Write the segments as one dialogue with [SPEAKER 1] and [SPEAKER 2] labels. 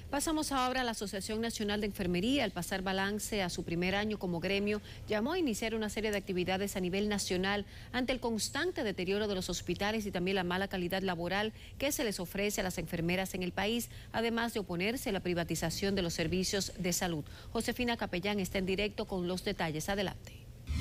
[SPEAKER 1] Pasamos ahora a la Asociación Nacional de Enfermería. Al pasar balance a su primer año como gremio, llamó a iniciar una serie de actividades a nivel nacional ante el constante deterioro de los hospitales y también la mala calidad laboral que se les ofrece a las enfermeras en el país, además de oponerse a la privatización de los servicios de salud. Josefina Capellán está en directo con los detalles. Adelante.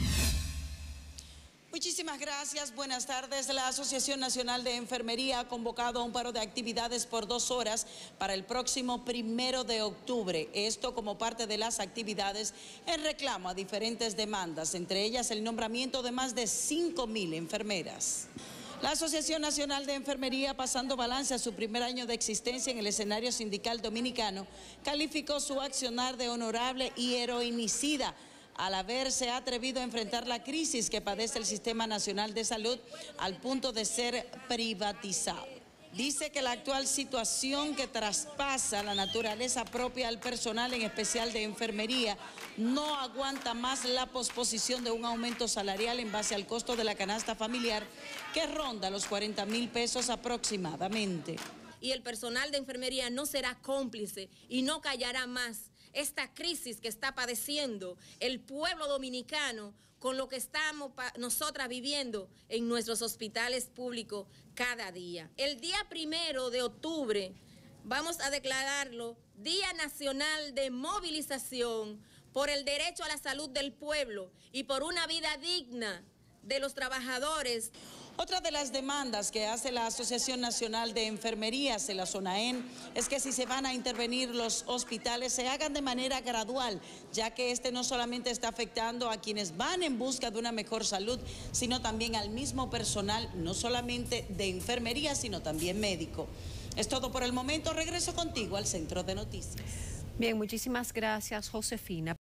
[SPEAKER 2] Muchísimas gracias, buenas tardes. La Asociación Nacional de Enfermería ha convocado a un paro de actividades por 2 horas para el próximo 1 de octubre. Esto como parte de las actividades en reclamo a diferentes demandas, entre ellas el nombramiento de más de 5.000 enfermeras. La Asociación Nacional de Enfermería, pasando balance a su primer año de existencia en el escenario sindical dominicano, calificó su accionar de honorable y heroinicida al haberse atrevido a enfrentar la crisis que padece el Sistema Nacional de Salud al punto de ser privatizado. Dice que la actual situación que traspasa la naturaleza propia al personal, en especial de enfermería, no aguanta más la posposición de un aumento salarial en base al costo de la canasta familiar que ronda los 40.000 pesos aproximadamente.
[SPEAKER 3] Y el personal de enfermería no será cómplice y no callará más esta crisis que está padeciendo el pueblo dominicano con lo que estamos nosotras viviendo en nuestros hospitales públicos cada día. El día 1 de octubre vamos a declararlo Día Nacional de Movilización por el derecho a la salud del pueblo y por una vida digna de los trabajadores.
[SPEAKER 2] Otra de las demandas que hace la Asociación Nacional de Enfermerías, la SONAEN, es que si se van a intervenir los hospitales, se hagan de manera gradual, ya que este no solamente está afectando a quienes van en busca de una mejor salud, sino también al mismo personal, no solamente de enfermería, sino también médico. Es todo por el momento. Regreso contigo al Centro de Noticias.
[SPEAKER 1] Bien, muchísimas gracias, Josefina.